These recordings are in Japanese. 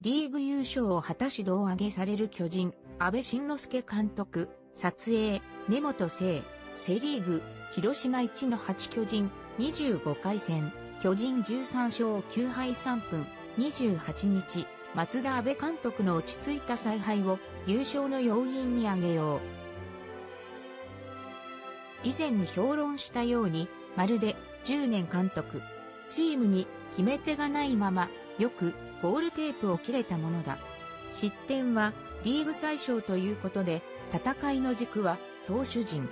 リーグ優勝を果たし胴上げされる巨人、阿部慎之助監督、撮影、根本聖、セリーグ、広島 1-8 巨人、25回戦、巨人13勝9敗3分、28日、松田阿部監督の落ち着いた采配を優勝の要因に挙げよう。以前に評論したように、まるで10年監督、チームに決め手がないまま、よくゴールテープを切れたものだ。失点はリーグ最小ということで、戦いの軸は投手陣。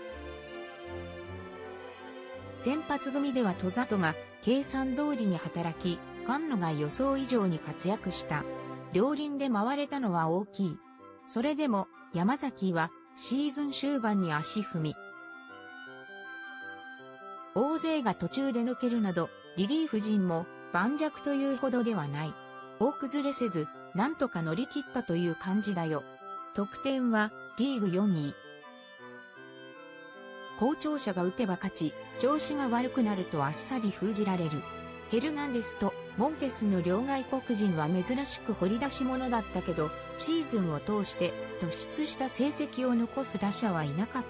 先発組では戸里が計算通りに働き、菅野が予想以上に活躍した。両輪で回れたのは大きい。それでも山崎はシーズン終盤に足踏み。大勢が途中で抜けるなど、リリーフ陣も盤石というほどではない。大崩れせず、なんとか乗り切ったという感じだよ。得点はリーグ4位。好調者が打てば勝ち、調子が悪くなるとあっさり封じられる。ヘルナンデスとモンケスの両外国人は珍しく掘り出し物だったけど、シーズンを通して突出した成績を残す打者はいなかった。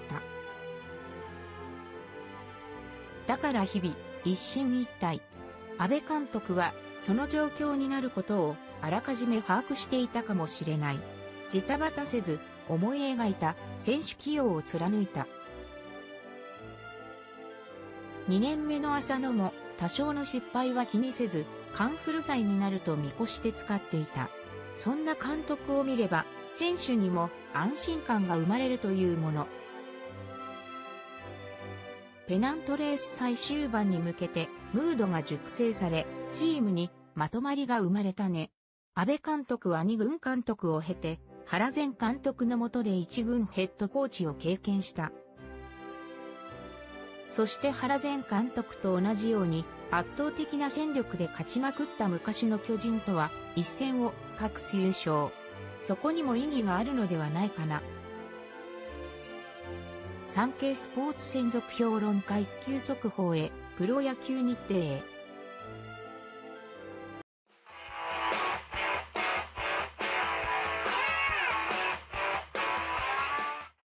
だから日々、一進一退。阿部監督は、その状況になることをあらかじめ把握していたかもしれない。ジタバタせず、思い描いた選手起用を貫いた。2年目の浅野も多少の失敗は気にせず、カンフル剤になると見越して使っていた。そんな監督を見れば、選手にも安心感が生まれるというもの。ペナントレース最終盤に向けてムードが熟成され、チームにまとまりが生まれたね。阿部監督は2軍監督を経て、原前監督の下で1軍ヘッドコーチを経験した。そして原前監督と同じように圧倒的な戦力で勝ちまくった昔の巨人とは一戦を画す優勝。そこにも意義があるのではないかな。サンケイスポーツ専属評論家一級速報へ、プロ野球日程へ。